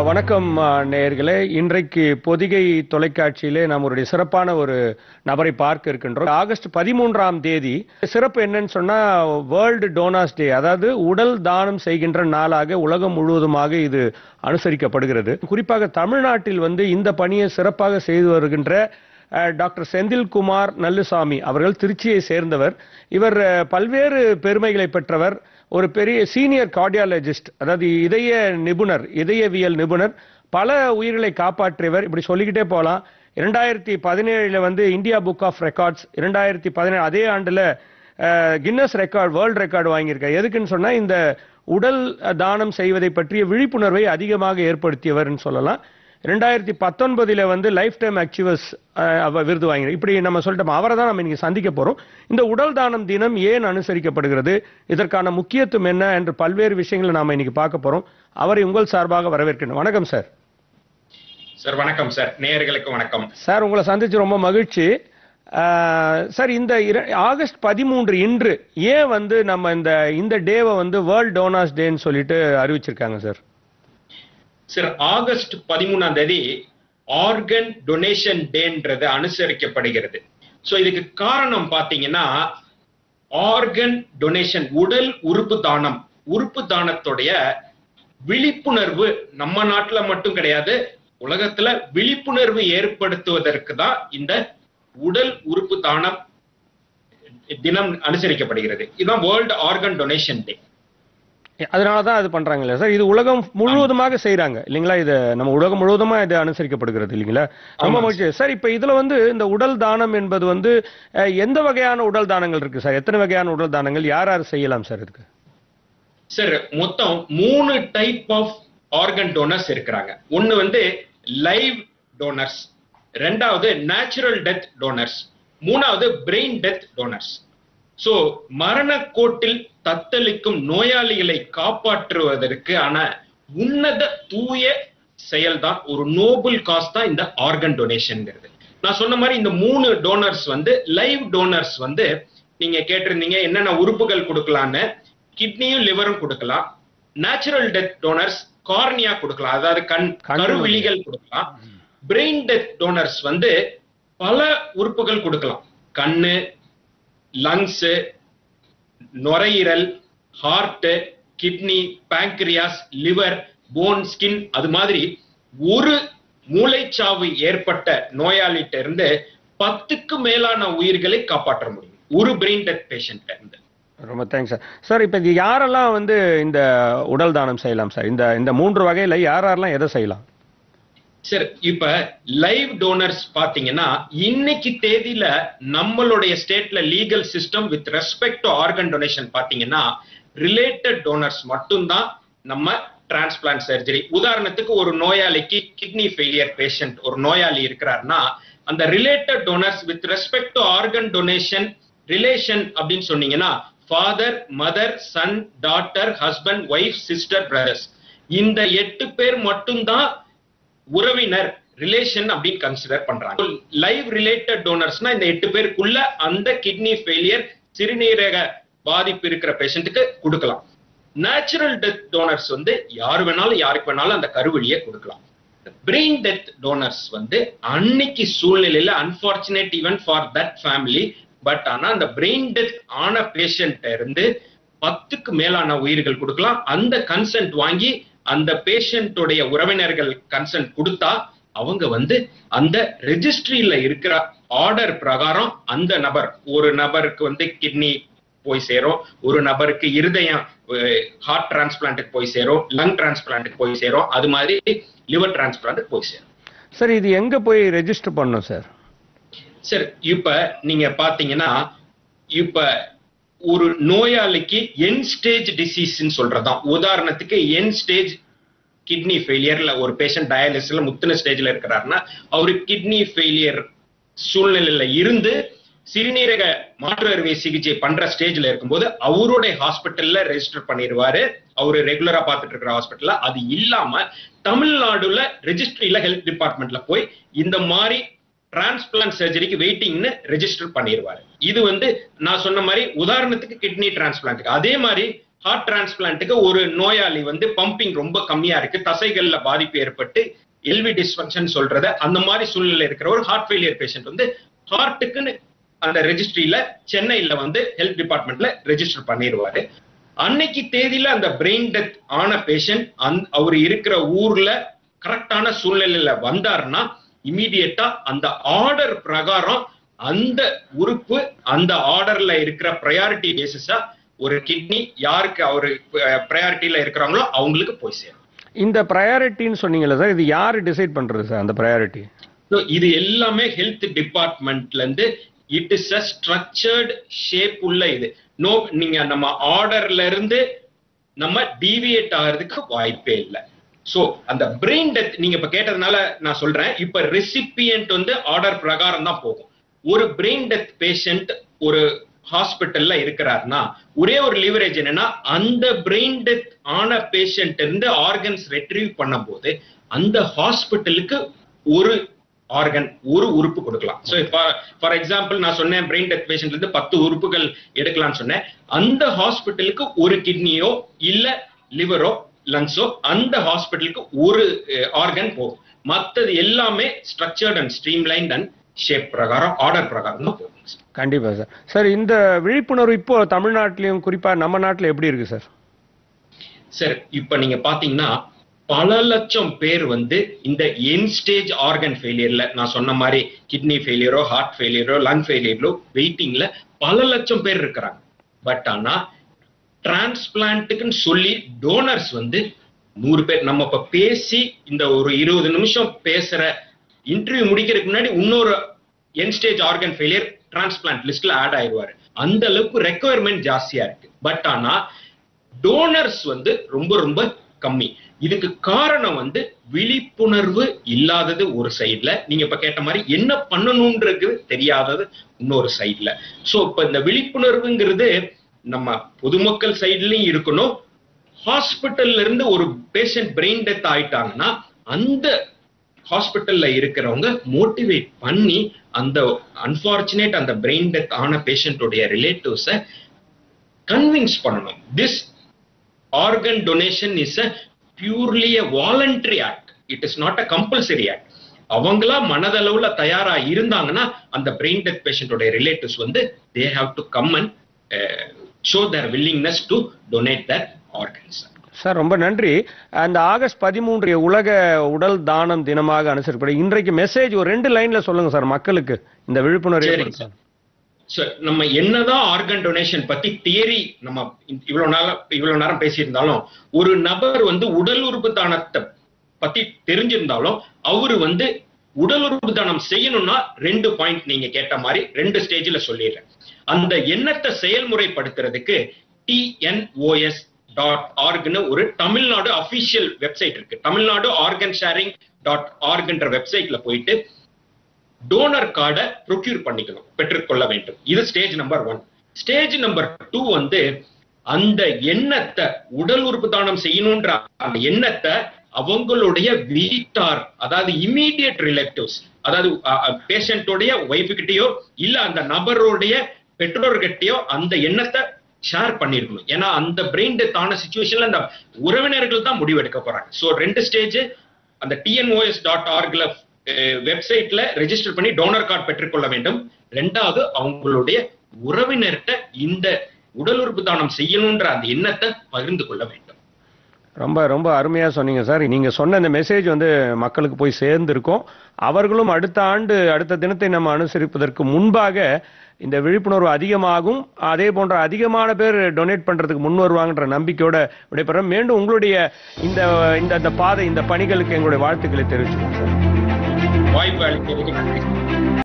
வணக்கம் நேயர்களே. இன்றைக்கு பொதிகை தொலைக்காட்சியிலே நம்மளுடைய சிறப்பான ஒரு நபரை பார்க்க இருக்கின்றோம். ஆகஸ்ட் 13ஆம் தேதி சிறப்பு என்னன்னு சொன்னா வேர்ல்டு டோனார்ஸ் டே, அதாவது உடல் தானம் செய்கின்ற நாளாக உலகம் முழுவதுமாக இது அனுசரிக்கப்படுகிறது. குறிப்பாக தமிழ்நாட்டில் இந்த பணியை சிறப்பாக செய்து வருகின்ற டாக்டர் செந்தில்குமார் நல்லுசாமி அவர்கள் திருச்சியை சேர்ந்தவர். இவர் பல்வேறு பெருமைகளை பெற்றவர். ஒரு பெரிய சீனியர் கார்டியாலஜிஸ்ட், அதாவது இதய நிபுணர், இதயவியல் நிபுணர், பல உயிர்களை காப்பாற்றியவர். இப்படி சொல்லிக்கிட்டே போகலாம். 2017 இந்தியா புக் ஆஃப் ரெக்கார்ட்ஸ், 2017 அதே ஆண்டுல கின்னஸ் ரெக்கார்ட், வேர்ல்ட் ரெக்கார்டு வாங்கியிருக்கார். எதுக்குன்னு சொன்னா இந்த உடல் தானம் செய்வதை பற்றிய விழிப்புணர்வை அதிகமாக ஏற்படுத்தியவர்னு சொல்லலாம். 2019 லைஃப் டைம் அச்சீவர்ஸ் விருது வாங்கினார். இப்படி நம்ம சொல்லிட்டோம். அவரை தான் நம்ம இன்னைக்கு சந்திக்க போறோம். இந்த உடல் தானம் தினம் ஏன் அனுசரிக்கப்படுகிறது, இதற்கான முக்கியத்துவம் என்ன என்று பல்வேறு விஷயங்களை நாம இன்னைக்கு பார்க்க போறோம். அவரை உங்கள் சார்பாக வரவேற்கிறேன். வணக்கம் சார். சார் வணக்கம் சார். நேயர்களுக்கு வணக்கம் சார். உங்களை சந்திச்சு ரொம்ப மகிழ்ச்சி சார். இந்த ஆகஸ்ட் 13 இன்று ஏன் நம்ம இந்த டேவை வேர்ல்ட் டோனார்ஸ் டேன்னு சொல்லிட்டு அறிவிச்சிருக்காங்க sir? Sir, August 13 organ donation டேன்றது அனுசரிக்கப்படுகிறது. சோ இதுக்கு காரணம் பாத்தீங்கன்னா ஆர்கன் டொனேஷன், உடல் உறுப்பு தானம், உறுப்பு தானத்துடைய விழிப்புணர்வு நம்ம நாட்டுல மட்டும் கிடையாது, உலகத்துல விழிப்புணர்வு ஏற்படுத்துவதற்கு தான் இந்த உடல் உறுப்பு தானம் தினம் அனுசரிக்கப்படுகிறது. இதுதான் வேர்ல்ட் ஆர்கன் டொனேஷன் டே. அதனாலதான் அது பண்றாங்க இல்லையா சார்? இது உலகம் முழுவதுமாக செய்யறாங்க இல்லைங்களா? இது நம்ம உலகம் முழுவதுமா இது அனுசரிக்கப்படுகிறது இல்லைங்களா? ரொம்ப மகிழ்ச்சி சார். இப்ப இதுல இந்த உடல் தானம் என்பது எந்த வகையான உடல் தானங்கள் இருக்கு சார்? எத்தனை வகையான உடல் தானங்கள், யார் யார் செய்யலாம் சார் இதுக்கு? சார், மொத்தம் 3 டைப் ஆஃப் ஆர்கன் டோனர்ஸ் இருக்கிறாங்க. ஒன்னு லைவ் டோனர்ஸ், ரெண்டாவது நேச்சுரல் டெத் டோனர்ஸ், மூணாவது பிரெயின் டெத் டோனர்ஸ். சோ மரண கோட்டில் தத்தளிக்கும் நோயாளிகளை காப்பாற்றுவதற்கு ஆன உன்னத தூய செயல்தான், ஒரு நோபல் காஸ் தான் இந்த ஆர்கன் டொனேஷன்ங்கிறது. நான் சொன்ன மாதிரி இந்த 3 டோனர்ஸ் லைவ் டோனர்ஸ் நீங்க கேட்டிருந்தீங்க என்னென்ன உறுப்புகள் கொடுக்கலான்னு. கிட்னியும் லிவரும் கொடுக்கலாம். நேச்சுரல் டெத் டோனர்ஸ் கார்னியா கொடுக்கலாம், அதாவது கருவிழிகள் கொடுக்கலாம். பிரெயின் டெத் டோனர்ஸ் பல உறுப்புகள் கொடுக்கலாம். கண்ணு, லங்ஸ், நுரையீரல், heart, kidney, pancreas, liver, bone, skin, அது மாதிரி ஒரு மூளைச்சாவு ஏற்பட்ட நோயாளிட்ட இருந்து 10க்கு மேலான உயிர்களை காப்பாற்ற முடியும் ஒரு பிரெயின் டெத் பேஷண்ட்ல இருந்து. ரொம்ப தேங்க்ஸ் சார். சார், இப்ப இது யாரெல்லாம் இந்த உடல் தானம் செய்யலாம் சார்? இந்த 3 வகையில யாரெல்லாம் எதை செய்யலாம் சார்? இப்ப லைவ் டோனர்ஸ் பாத்தீங்கன்னா இன்னைக்கு தேதியில நம்மளுடைய ஸ்டேட்ல legal system with respect to organ donation பாத்தீங்கன்னா ரிலேட்டட் டோனர்ஸ் மட்டும்தான் நம்ம டிரான்ஸ்பிளான்ட் சர்ஜரி. உதாரணத்துக்கு ஒரு நோயாளிக்கு கிட்னி ஃபெயிலியர் பேஷண்ட் ஒரு நோயாளி இருக்கிறார்னா அந்த related donors with respect to organ donation relation அப்படின்னு சொன்னீங்கன்னா father, mother, son, daughter, husband, wife, sister, brothers, இந்த 8 பேர் மட்டும்தான் உறவினர், ரிலேஷன் அப்படின்னு கன்சிடர் பண்றாங்க. லைவ் ரிலேட்டட் டோனர்ஸ்னா இந்த 8 பேருக்குள்ள அந்த கிட்னி ஃபெயிலியர், சிறுநீரக பாதிப்பு இருக்கிற பேஷண்ட்டுக்கு கொடுக்கலாம். நேச்சுரல் டெத் டோனர்ஸ் யாரு வேணாலும் யாருக்கு வேணாலும் அந்த கருவழியை கொடுக்கலாம். பிரெயின் டெத் டோனர்ஸ் அன்னைக்கு சூழ்நிலையில unfortunate even for that family, but ஆனா அந்த பிரெயின் டெத் ஆன பேஷண்ட் இருந்து 10க்கு மேலான உயிர்கள் கொடுக்கலாம். அந்த கன்சென்ட் வாங்கி அந்த பேஷண்டோடைய உறவினர்கள் கன்சென்ட் கொடுத்தா அவங்க அந்த ரெஜிஸ்ட்ரியில இருக்கிற ஆர்டர் பிரகாரம் அந்த நபர், ஒரு நபருக்கு கிட்னி போய் சேரும், ஒரு நபருக்கு இருதயம் ஹார்ட் டிரான்ஸ்பிளான்ட்டுக்கு போய் சேரும், லங் டிரான்ஸ்பிளான்ட்டுக்கு போய் சேரும், அது மாதிரி லிவர் டிரான்ஸ்பிளான்ட்டுக்கு போய் சேரும். சார், இது எங்க போய் ரெஜிஸ்டர் பண்ணணும் சார்? சார், இப்ப நீங்க பாத்தீங்கன்னா இப்ப ஒரு நோயாளிக்கு என் ஸ்டேஜ் டிசீஸ் சொல்றதான். உதாரணத்துக்கு என் ஸ்டேஜ் கிட்னி ஃபெயிலியர்ல ஒரு பேஷண்ட் டயாலிசிஸ்ல முத்தின ஸ்டேஜ்ல இருக்கிறாருன்னா அவரு கிட்னி ஃபெயிலியர் சூழ்நிலையில இருந்து சிறுநீரக மாற்று அறுவை சிகிச்சை பண்ற ஸ்டேஜ்ல இருக்கும்போது அவருடைய ஹாஸ்பிட்டல்ல ரெஜிஸ்டர் பண்ணிடுவாரு. அவரு ரெகுலரா பார்த்துட்டு இருக்கிற ஹாஸ்பிட்டல்ல. அது இல்லாம தமிழ்நாடுல ரெஜிஸ்ட்ரியில ஹெல்த் டிபார்ட்மெண்ட்ல போய் இந்த மாதிரி டிரான்ஸ்பிளான்ட் சர்ஜரிக்கு வெயிட்டிங்னு ரெஜிஸ்டர் பண்ணிடுவாரு. இது நான் சொன்ன மாதிரி உதாரணத்துக்கு கிட்னி டிரான்ஸ்பிளான்ட், அதே மாதிரி ஹார்ட் டிரான்ஸ்பிளான்ட்டுக்கு ஒரு நோயாளி வந்து பம்பிங் ரொம்ப கம்மியா இருக்கு, தசைகள்ல பாதிப்பு ஏற்பட்டு எல்வி டிஸ்ஃபங்க்ஷன் சொல்றத அந்த மாதிரி சூழ்நிலை இருக்கிற ஒரு ஹார்ட் ஃபெயிலியர் பேஷண்ட் வந்து ஹார்ட்டுக்குன்னு அந்த ரெஜிஸ்ட்ரியில சென்னையில வந்து ஹெல்த் டிபார்ட்மெண்ட்ல ரெஜிஸ்டர் பண்ணிடுவாரு. அன்னைக்கு தேதியில அந்த பிரெயின் டெத் ஆன பேஷண்ட் அவர் இருக்கிற ஊர்ல கரெக்டான சூழ்நிலையில வந்தாருன்னா இமீடியட்டா அந்த ஆர்டர் பிரகாரம் அந்த உறுப்பு அந்த ஆர்டர்ல இருக்கிற ப்ரையாரிட்டி பேசிஸா ஒரு கிட்னி யாருக்கு அவரு ப்ரையாரிட்டியில இருக்கிறாங்களோ அவங்களுக்கு போய் சேரும். இந்த ப்ரையாரிட்டின்னு சொன்னீங்கல்ல சார், இது யாரு டிசைட் பண்றது சார் அந்த ப்ரையாரிட்டி? இது எல்லாமே ஹெல்த் டிபார்ட்மெண்ட்ல இருந்து it is a structured shape உள்ள இது. நோ, நீங்க நம்ம ஆர்டர்ல இருந்து நம்ம டீவியேட் ஆகிறதுக்கு வாய்ப்பே இல்லை. சோ அந்த பிரெயின் டெத் நீங்க இப்ப கேட்டதுனால நான் சொல்றேன், இப்ப ரெசிபியன்ட் வந்து ஆர்டர் பிரகாரம் தான் போகும். ஒரு பிரெயின் டெத் பேஷண்ட் ஒரு ஹாஸ்பிட்டல்ல இருக்கிறாருன்னா ஒரே ஒரு லிவரேஜ் என்னன்னா, அந்த பிரெயின் டெத் ஆன பேஷண்ட் இருந்து ஆர்கன்ஸ் ரெட்ரீவ் பண்ணும் போது அந்த ஹாஸ்பிட்டலுக்கு ஒரு ஆர்கன் ஒரு உறுப்பு கொடுக்கலாம். சோ ஃபார் எக்ஸாம்பிள் நான் சொன்னேன் பிரெயின் டெத் பேஷண்ட்ல இருந்து 10 உறுப்புகள் எடுக்கலாம்னு சொன்னேன். அந்த ஹாஸ்பிட்டலுக்கு ஒரு கிட்னியோ இல்ல லிவரோ லங்ஸோ அந்த ஹாஸ்பிட்டலுக்கு ஒரு ஆர்கன் போகும். மற்றது எல்லாமே structured and streamlined and shape பிரகாரம் ஆர்டர் பிரகாரம் தான் போகும். கண்டிப்பா சார். சார் இந்த விழிப்புணர்வு இப்போ தமிழ்நாட்டிலையும் குறிப்பா நம்ம நாட்டில் எப்படி இருக்கு சார்? சார் இப்ப நீங்க பாத்தீங்கன்னா பல லட்சம் பேர் வந்து இந்த எண்ட் ஸ்டேஜ் ஆர்கன் ஃபெயிலியர்ல நான் சொன்ன மாதிரி கிட்னி ஃபெயிலியரோ ஹார்ட் ஃபெயிலியரோ லங் ஃபெயிலியரோ வெயிட்டிங்ல பல லட்சம் பேர் இருக்கிறாங்க. பட் ஆனா டிரான்ஸ்பிளான்ட்டுக்குன்னு சொல்லி டோனர்ஸ் வந்து 100 பேர். நம்ம இப்ப பேசி இந்த ஒரு 20 நிமிஷம் பேசுற இன்டர்வியூ முடிக்கிறதுக்கு முன்னாடி இன்னொரு end stage organ failure transplant லிஸ்ட்ல ஆட் ஆயிடுவாரு. அந்த அளவுக்கு ரெக்குவயர்மெண்ட் ஜாஸ்தியா இருக்கு. பட் ஆனா டோனர்ஸ் வந்து ரொம்ப ரொம்ப கம்மி. இதுக்கு காரணம் வந்து விழிப்புணர்வு இல்லாதது ஒரு சைட்ல, நீங்க இப்ப கேட்ட மாதிரி என்ன பண்ணணும்ன்றது தெரியாதது இன்னொரு சைட்ல. சோ இப்ப இந்த விழிப்புணர்வுங்கிறது நம்ம பொதுமக்கள் சைட்லயும் இருக்கணும். ஹாஸ்பிட்டல்ல இருந்து ஒரு பேஷண்ட் பிரெயின் டெத் ஆயிட்டாங்கன்னா அந்த ஹாஸ்பிட்டல்ல இருக்கிறவங்க மோட்டிவேட் பண்ணி அந்த அன்பார்ச்சுனேட் அந்த பிரெயின் டெத் ஆன பேஷண்டோடைய ரிலேட்டிவ்ஸ கன்வின்ஸ் பண்ணணும். This organ donation is a purely a voluntary act. It is not a compulsory act. அவங்களா மனதளவுல தயாரா இருந்தாங்கன்னா அந்த பிரெயின் டெத் பேஷண்டோட ரிலேட்டிவ்ஸ் வந்து they have to come and show their willingness to donate their organs. Sir ரொம்ப நன்றி. அந்த ஆகஸ்ட் 13 உலக உடல் தானம் தினமாக அனுசரிக்கப்படும். இன்றைக்கு மெசேஜ் ஒரு 2 லைன்ல சொல்லுங்க சார் மக்களுக்கு இந்த விழிப்புணர்வு. நம்ம என்னதான் ஆர்கன் டொனேஷன் பத்தி தியரி நம்ம இவ்வளவு நேரம் பேசியிருந்தாலும் ஒரு நபர் வந்து உடல் உறுப்பு தானத்தை பத்தி தெரிஞ்சிருந்தாலும் அவரு வந்து உடல் உறுப்பு தானம் செய்யணும்னா 2 பாயிண்ட் நீங்க கேட்ட மாதிரி 2 ஸ்டேஜ்ல சொல்லிடுறேன். அந்த எண்ணத்தை செயல்முறைப்படுத்துறதுக்கு TNOS.org ஒரு தமிழ்நாடு அபிஷியல் வெப்சைட் இருக்கு. தமிழ்நாடு ஆர்கன் ஷேரிங் .org வெப்சைட்ல போயிட்டு டோனர் கார்டை ப்ரொக்யூர் பண்ணிக்கணும், பெற்றுக்கொள்ள வேண்டும். இது ஸ்டேஜ் நம்பர் 1. ஸ்டேஜ் நம்பர் 2 வந்து அந்த எண்ணத்தை உடல் உறுப்பு தானம் செய்யணும்ன்ற அந்த எண்ணத்தை அவங்களுடைய வீட்டார், அதாவது இமீடியட் ரிலேட்டிவ்ஸ், அதாவது பேஷண்டோடைய ஒய்ஃபுக்கிட்டயோ இல்ல அந்த நபருடைய பெற்றோர்கிட்டயோ அந்த எண்ணத்தை ஷேர் பண்ணிருக்கணும். ஏன்னா அந்த பிரெயின் டெத் ஆன சிச்சுவேஷன்ல அந்த உறவினர்கள் தான் முடிவெடுக்க போறாங்க. சோ 2 ஸ்டேஜ் அந்த TNOS.org வெப்சைட்ல ரெஜிஸ்டர் பண்ணி டோனர் கார்டு பெற்றுக்கொள்ள வேண்டும். 2வது அவங்களுடைய உறவினர்கிட்ட இந்த உடல் உறுப்பு தானம் செய்யணும்ன்ற அந்த எண்ணத்தை பகிர்ந்து கொள்ள வேண்டும். ரொம்ப ரொம்ப அருமையா சொன்னீங்க சார். நீங்க சொன்ன இந்த மெசேஜ் வந்து மக்களுக்கு போய் சேர்ந்திருக்கும். அவர்களும் அடுத்த ஆண்டு அடுத்த தினத்தை நம்ம அனுசரிப்பதற்கு முன்பாக இந்த விழிப்புணர்வு அதிகமாகும், அதே போன்ற அதிகமான பேர் டொனேட் பண்றதுக்கு முன் வருவாங்கன்ற நம்பிக்கையோட விடைபெறோம். மீண்டும் உங்களுடைய இந்த பாதை இந்த பணிகளுக்கு எங்களுடைய வாழ்த்துக்களை தெரிவிச்சுக்கோங்க சார். வாய்ப்பு அளித்ததுக்கு நன்றி.